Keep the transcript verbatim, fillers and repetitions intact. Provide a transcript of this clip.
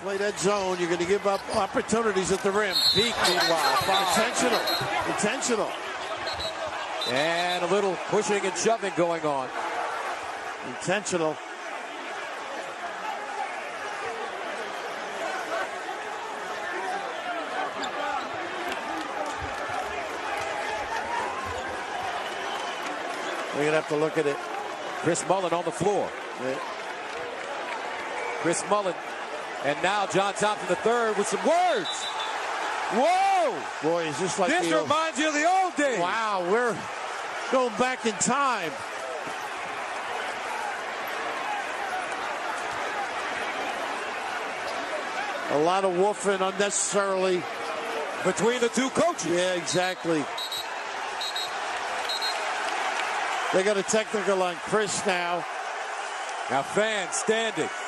Play that zone. You're going to give up opportunities at the rim. Peak, meanwhile. Intentional. Intentional. And a little pushing and shoving going on. Intentional. We're going to have to look at it. Chris Mullin on the floor. Yeah. Chris Mullin. And now John Thompson the third with some words. Whoa! Boy, is this like This the reminds you of the old days. Wow, we're going back in time. A lot of woofing unnecessarily. Between the two coaches. Yeah, exactly. They got a technical on Chris now. Now fans standing.